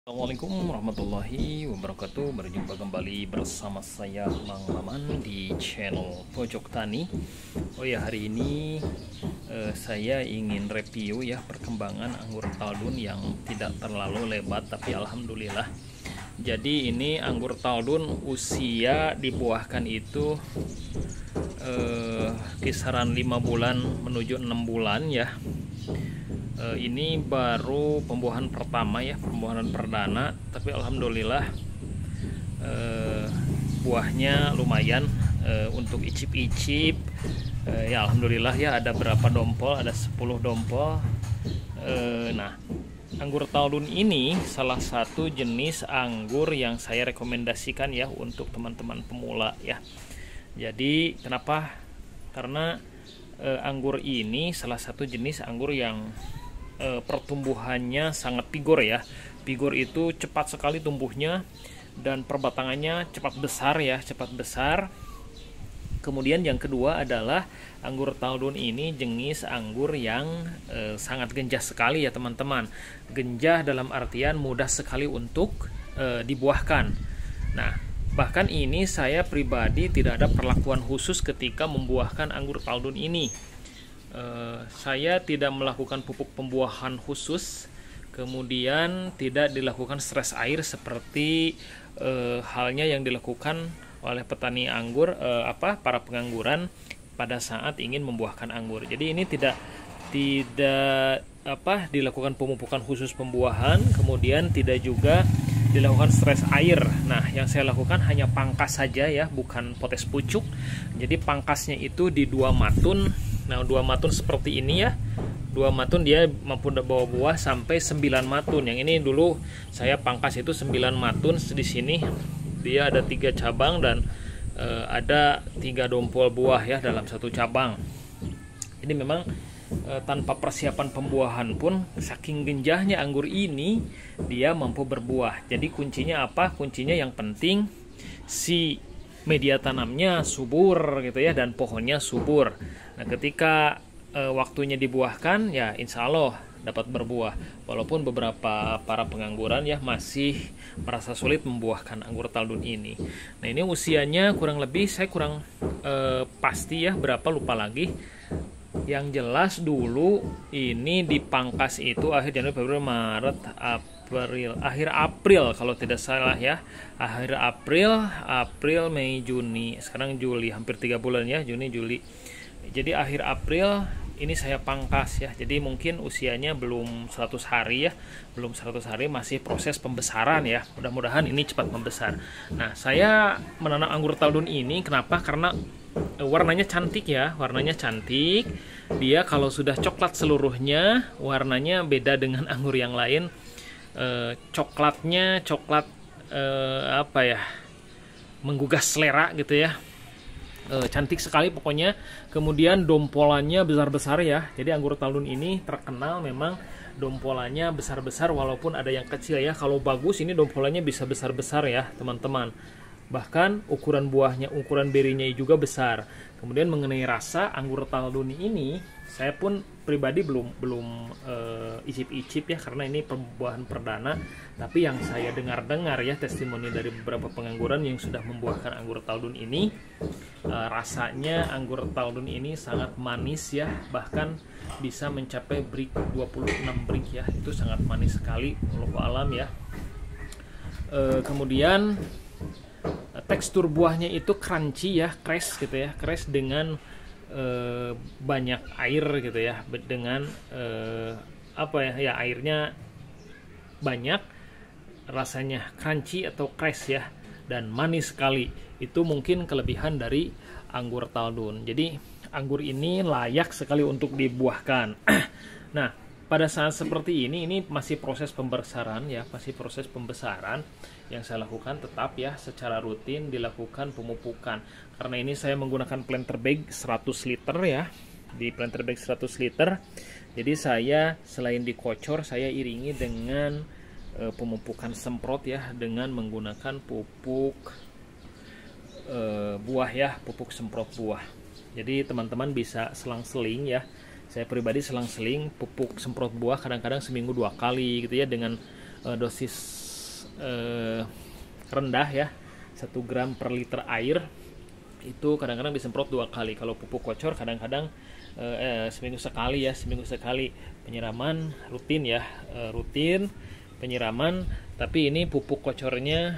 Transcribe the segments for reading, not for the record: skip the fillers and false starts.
Assalamualaikum warahmatullahi wabarakatuh. Berjumpa kembali bersama saya Mang Maman di channel Pojok Tani. Oh ya, hari ini saya ingin review ya perkembangan anggur Taldun yang tidak terlalu lebat, tapi alhamdulillah. Jadi ini anggur Taldun usia dibuahkan itu kisaran 5 bulan menuju 6 bulan ya. Ini baru pembuahan pertama ya, pembuahan perdana, tapi alhamdulillah buahnya lumayan untuk icip-icip. Ya alhamdulillah ya, ada berapa dompol, ada 10 dompol. Nah, anggur Taldun ini salah satu jenis anggur yang saya rekomendasikan ya untuk teman-teman pemula ya. Jadi kenapa? Karena anggur ini salah satu jenis anggur yang pertumbuhannya sangat vigor ya. Vigor itu cepat sekali tumbuhnya dan perbatangannya cepat besar ya, cepat besar. Kemudian yang kedua adalah anggur Taldun ini jenis anggur yang sangat genjah sekali ya teman-teman. Genjah dalam artian mudah sekali untuk dibuahkan. Nah, bahkan ini saya pribadi tidak ada perlakuan khusus ketika membuahkan anggur Taldun ini. Saya tidak melakukan pupuk pembuahan khusus, kemudian tidak dilakukan stres air seperti halnya yang dilakukan oleh petani anggur, para pengangguran pada saat ingin membuahkan anggur. Jadi ini tidak dilakukan pemupukan khusus pembuahan, kemudian tidak juga dilakukan stres air. Nah, yang saya lakukan hanya pangkas saja ya, bukan potes pucuk. Jadi pangkasnya itu di 2 matun. Nah, 2 matun seperti ini ya. 2 matun dia mampu bawa buah sampai 9 matun. Yang ini dulu saya pangkas itu 9 matun. Di sini dia ada 3 cabang dan ada 3 dompol buah ya dalam satu cabang. Jadi memang tanpa persiapan pembuahan pun saking genjahnya anggur ini dia mampu berbuah. Jadi kuncinya apa? Kuncinya yang penting si media tanamnya subur gitu ya, dan pohonnya subur. Nah, ketika waktunya dibuahkan ya insya Allah dapat berbuah. Walaupun beberapa para pengangguran ya masih merasa sulit membuahkan anggur Taldun ini. Nah, ini usianya kurang lebih saya kurang pasti ya berapa, lupa lagi. Yang jelas dulu ini dipangkas itu akhir Januari, Februari, Maret, April, akhir April kalau tidak salah ya. Akhir April, Mei, Juni. Sekarang Juli, hampir 3 bulan ya, Juni, Juli. Jadi akhir April ini saya pangkas ya. Jadi mungkin usianya belum 100 hari ya. Belum 100 hari, masih proses pembesaran ya. Mudah-mudahan ini cepat membesar. Nah, saya menanam anggur Taldun ini kenapa? Karena warnanya cantik ya, warnanya cantik. Dia kalau sudah coklat seluruhnya, warnanya beda dengan anggur yang lain. Coklatnya coklat menggugah selera gitu ya. Cantik sekali pokoknya. Kemudian dompolannya besar-besar ya. Jadi anggur Taldun ini terkenal memang dompolannya besar-besar, walaupun ada yang kecil ya. Kalau bagus ini dompolannya bisa besar-besar ya teman-teman. Bahkan ukuran buahnya, ukuran berinya juga besar. Kemudian mengenai rasa anggur Taldun ini, saya pun pribadi belum icip-icip ya, karena ini pembuahan perdana. Tapi yang saya dengar-dengar ya testimoni dari beberapa pengangguran yang sudah membuahkan anggur Taldun ini, rasanya anggur Taldun ini sangat manis ya, bahkan bisa mencapai brik 26 brik ya, itu sangat manis sekali. Wallahu alam ya. Kemudian tekstur buahnya itu crunchy ya, crash gitu ya, crash dengan banyak air gitu ya, dengan airnya banyak, rasanya crunchy atau crash ya, dan manis sekali. Itu mungkin kelebihan dari anggur Taldun. Jadi anggur ini layak sekali untuk dibuahkan. Nah, pada saat seperti ini masih proses pembesaran ya, masih proses pembesaran. Yang saya lakukan tetap ya secara rutin dilakukan pemupukan. Karena ini saya menggunakan planter bag 100 liter ya. Di planter bag 100 liter. Jadi saya selain dikocor, saya iringi dengan pemupukan semprot ya, dengan menggunakan pupuk buah ya, pupuk semprot buah. Jadi teman-teman bisa selang-seling ya. Saya pribadi selang-seling pupuk semprot buah kadang-kadang seminggu 2 kali gitu ya, dengan dosis rendah ya, 1 gram per liter air itu kadang-kadang disemprot 2 kali. Kalau pupuk kocor kadang-kadang seminggu sekali penyiraman rutin ya, rutin penyiraman. Tapi ini pupuk kocornya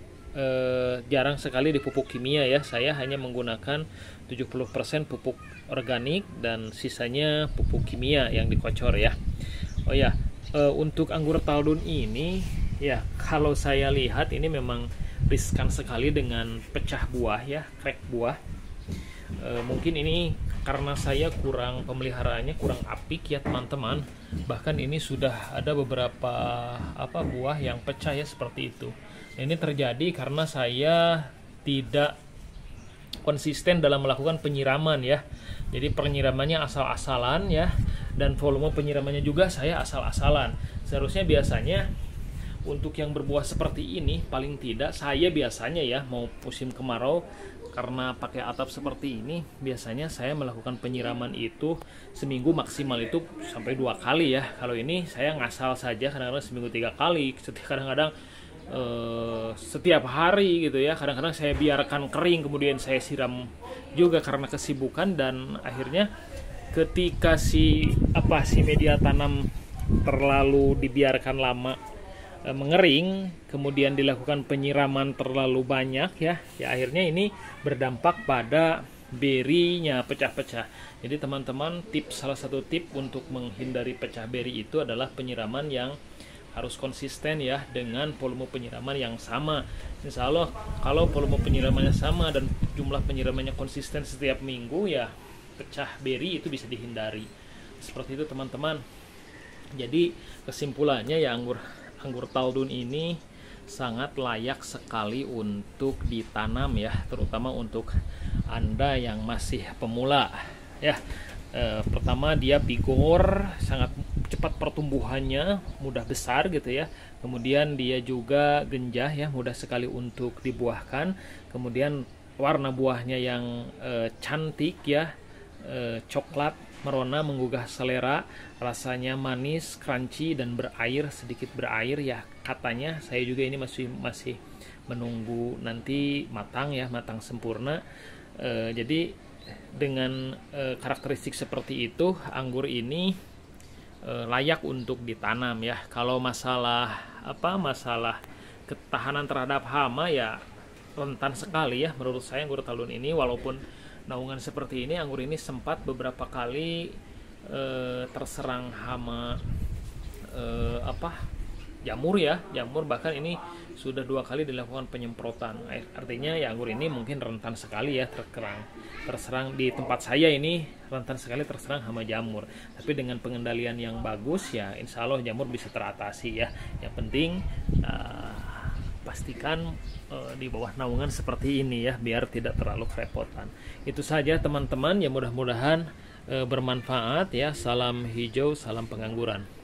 jarang sekali di pupuk kimia ya. Saya hanya menggunakan 70% pupuk organik dan sisanya pupuk kimia yang dikocor ya. Oh ya, untuk anggur Taldun ini ya, kalau saya lihat ini memang riskan sekali dengan pecah buah ya, crack buah. Mungkin ini karena saya kurang pemeliharaannya, kurang apik ya teman-teman. Bahkan ini sudah ada beberapa buah yang pecah ya seperti itu. Ini terjadi karena saya tidak konsisten dalam melakukan penyiraman ya. Jadi penyiramannya asal-asalan ya, dan volume penyiramannya juga saya asal-asalan. Seharusnya biasanya untuk yang berbuah seperti ini, paling tidak saya biasanya ya, mau musim kemarau karena pakai atap seperti ini, biasanya saya melakukan penyiraman itu seminggu maksimal itu sampai 2 kali ya. Kalau ini saya ngasal saja, kadang-kadang seminggu 3 kali, kadang-kadang setiap hari gitu ya. Kadang-kadang saya biarkan kering kemudian saya siram juga karena kesibukan, dan akhirnya ketika si media tanam terlalu dibiarkan lama mengering, kemudian dilakukan penyiraman terlalu banyak ya akhirnya ini berdampak pada berinya pecah-pecah. Jadi teman-teman, salah satu tip untuk menghindari pecah beri itu adalah penyiraman yang harus konsisten ya, dengan volume penyiraman yang sama. Insya Allah kalau volume penyiramannya sama dan jumlah penyiramannya konsisten setiap minggu ya, pecah beri itu bisa dihindari. Seperti itu teman-teman. Jadi kesimpulannya ya, anggur Taldun ini sangat layak sekali untuk ditanam ya, terutama untuk Anda yang masih pemula ya. Pertama, dia vigor, sangat cepat pertumbuhannya, mudah besar gitu ya. Kemudian dia juga genjah ya, mudah sekali untuk dibuahkan. Kemudian warna buahnya yang cantik ya, coklat merona, menggugah selera, rasanya manis, crunchy dan berair, sedikit berair ya katanya. Saya juga ini masih menunggu nanti matang ya, matang sempurna. Jadi dengan karakteristik seperti itu, anggur ini layak untuk ditanam ya. Kalau masalah ketahanan terhadap hama ya, rentan sekali ya menurut saya anggur Taldun ini. Walaupun naungan seperti ini, anggur ini sempat beberapa kali terserang hama jamur, bahkan ini sudah 2 kali dilakukan penyemprotan. Artinya ya anggur ini mungkin rentan sekali ya terserang. Di tempat saya ini rentan sekali terserang hama jamur. Tapi dengan pengendalian yang bagus ya, insya Allah jamur bisa teratasi ya. Yang penting pastikan di bawah naungan seperti ini ya, biar tidak terlalu kerepotan. Itu saja teman-teman, ya mudah-mudahan bermanfaat ya. Salam hijau, salam pengangguran.